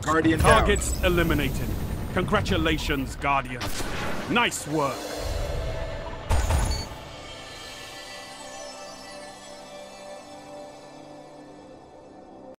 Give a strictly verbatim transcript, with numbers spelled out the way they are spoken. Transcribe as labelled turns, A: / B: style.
A: Guardian
B: Targets down. Eliminated. Congratulations, Guardian. Nice work.